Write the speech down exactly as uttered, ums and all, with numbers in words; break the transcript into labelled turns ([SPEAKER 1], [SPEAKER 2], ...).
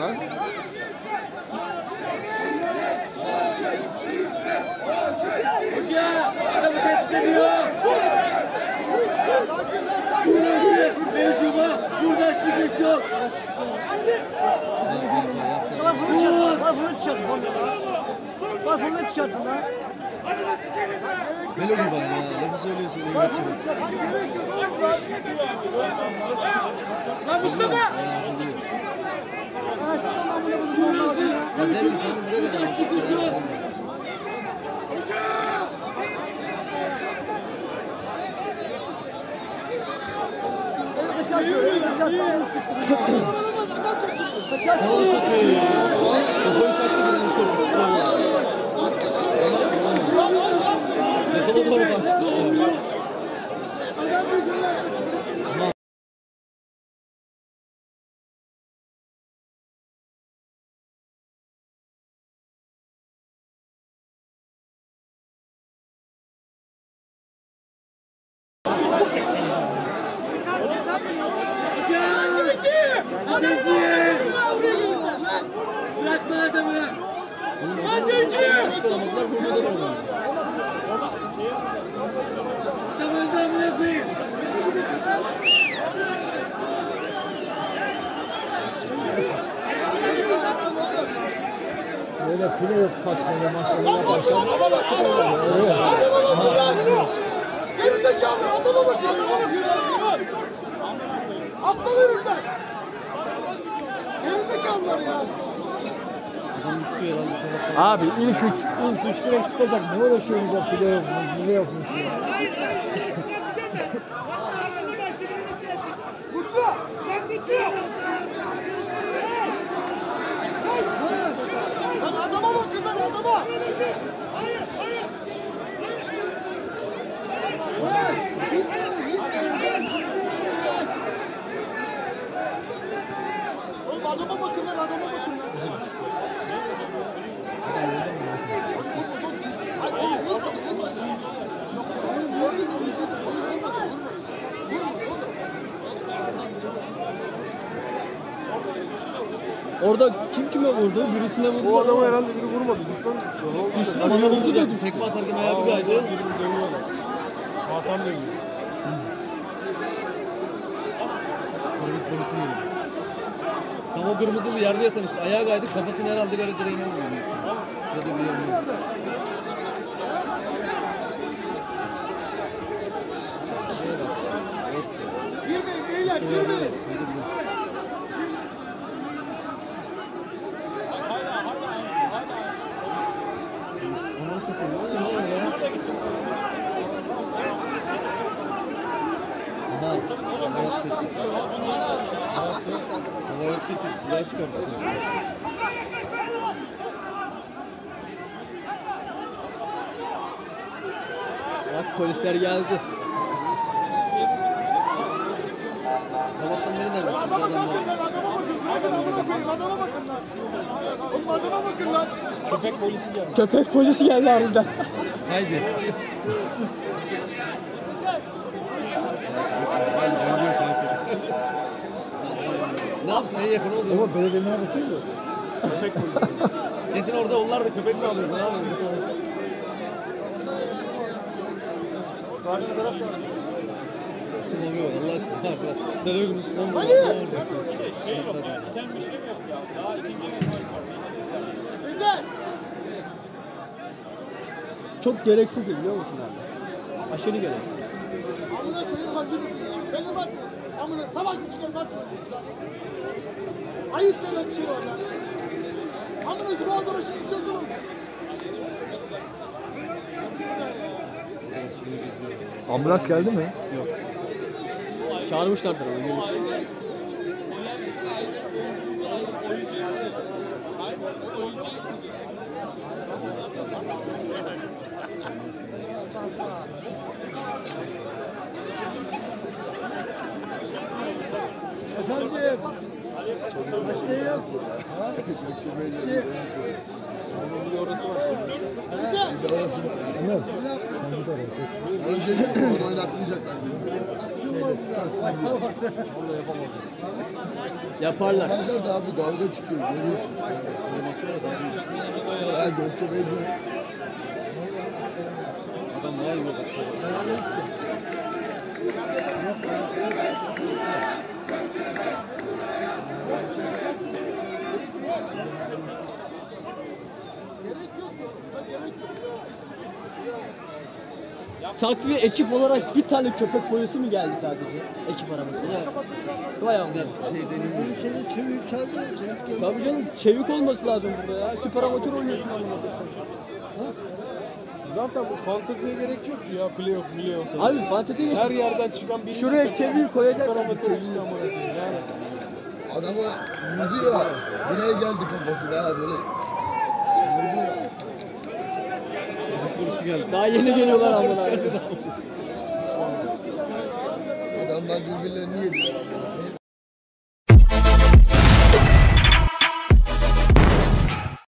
[SPEAKER 1] lan.
[SPEAKER 2] Hoca! Adamı tehdit ediyor! Burası mevcuma! Buradan çıkış yok!
[SPEAKER 3] Bana fırını çıkartın. Bana fırını çıkartın. Bana fırını çıkartın lan.
[SPEAKER 1] Melodi bana ya. Lafı söylüyor söylüyor.
[SPEAKER 3] Gerek yok oğlum lan.
[SPEAKER 2] Lan Mustafa!
[SPEAKER 3] Ana sıkan amına bozulmam lazım ya.
[SPEAKER 1] Ya sen de seni buraya kadar.
[SPEAKER 2] Çıkış yok!
[SPEAKER 3] Eve kaçarsın öyle. Eve kaçarsın. Amına sıktım. Kaçarsın.
[SPEAKER 1] Havalı satıyor ya. Kafayı çaktı birini sormuş. Yakaladı oradan çıkıştı.
[SPEAKER 2] Bırakma adamı!
[SPEAKER 1] Çıkaramadılar, vurmadan oldu.
[SPEAKER 2] Adamı adamı koyayım!
[SPEAKER 4] Böyle pile yok kaçmaya maçlara yaparsan.
[SPEAKER 3] Adama bakın lan. Adama bakın lan. Gerizekalı adama bakın. Aptal herifler. Gerizekalılar ya.
[SPEAKER 1] Adam düştü herhalde sabahtan.
[SPEAKER 4] Abi ilk üç, ilk üç direkt çıkacak. Ne uğraşıyorsunuz o pile yokmuş, pile yokmuş ya.
[SPEAKER 3] Mutlu. Lan adama bakın lan adama. Oğlum adama bakın lan adama bakın lan. Ay oğlum vurmadı vurmadı. Yok oyun gördün mü? Oyun vurmadı vurmadı.
[SPEAKER 1] Orada kim kime vurdu? Birisine vurdu.
[SPEAKER 4] O adamı herhalde biri vurmadı. Düşman düştü.
[SPEAKER 1] Düştü bana vurdu dedim. Tekme atarken ayağı bir kaydı.
[SPEAKER 4] Hakan dönüyor.
[SPEAKER 1] Trafik polisi geliyor. Tam o kırmızılı yerde yatan işte. Ayağı kaydı. Kafasını herhalde böyle direğine vurdu. Ya da bir yerine.
[SPEAKER 3] Girmeyin beyler girmeyin.
[SPEAKER 1] Onu sıkıyor. Ne oluyor ya? Aman. Havaya seçecek. Havaya seçecek. Silah çıkardı. Bak polisler geldi. Sabahtan beri neredesin?
[SPEAKER 3] Adama bakın lan adama bakın. Bakın amına koyayım adama bakın lan. Oğlum adama bakın lan.
[SPEAKER 4] Köpek polisi geldi.
[SPEAKER 5] Köpek polisi geldi harbiden.
[SPEAKER 1] Haydi. Ne yapsın en yakın oldu.
[SPEAKER 4] Ama belediyenin arasıydı.
[SPEAKER 1] Köpek polisi. Kesin orada onlar da köpek mi alıyordu? Ne yapıyordu?
[SPEAKER 3] Karşı taraf da.
[SPEAKER 1] Sınavıyor Allah aşkına. Televizyon sınavıyor.
[SPEAKER 3] Ali! Sezer!
[SPEAKER 5] Çok gereksiz biliyor musun abi? Aşırı gereksiz.
[SPEAKER 3] Amına koyayım bacım mısın ya? Beni bak. Amına savaş mı çıkar bak. Ayıp denen bir şey var lan. Amına gibi o adama şimdi bir şey sorun.
[SPEAKER 4] Ambulans geldi mi?
[SPEAKER 5] Çağırmışlardır onu.
[SPEAKER 3] Efendim. Başka yok.
[SPEAKER 1] Gökçe Bey'le
[SPEAKER 4] Bir orası var şimdi.
[SPEAKER 3] Sezer!
[SPEAKER 1] bir de orası var.
[SPEAKER 4] Ömer, sen git oraya.
[SPEAKER 1] Önce onu oynatmayacaklar gibi.
[SPEAKER 3] Şeyde statsız bir.
[SPEAKER 1] Orada yapamazlar.
[SPEAKER 5] Yaparlar.
[SPEAKER 3] Pazar da abi kavga çıkıyor görüyorsun.
[SPEAKER 1] Ondan sonra da abi
[SPEAKER 3] Ha Gökçebey'de
[SPEAKER 1] adam vay be bak.
[SPEAKER 5] Takviye ekip olarak bir tane köpek polisi mi geldi sadece? Ekip aramızda. Vay amına.
[SPEAKER 1] Şey denilmiyor.
[SPEAKER 3] Şeyde çevik çağırıyor, çevik geliyor.
[SPEAKER 5] Tabii canım çevik olması lazım burada ya. Süper amatör oynuyorsun amına.
[SPEAKER 4] Zaten bu fanteziye gerek yok ki ya playoff playoff.
[SPEAKER 5] Abi fantezi geç.
[SPEAKER 4] Her yerden çıkan birinci
[SPEAKER 5] Şuraya
[SPEAKER 4] takım
[SPEAKER 5] çeviyi koyacak.
[SPEAKER 4] süper amatör işte amına koyayım. Yani
[SPEAKER 3] Adama vurdu ya. Buraya geldi kafası daha böyle. Vurdu ya.
[SPEAKER 1] Polisi geldi.
[SPEAKER 5] Daha yeni geliyorlar amına.
[SPEAKER 3] Adamlar birbirlerini yediler.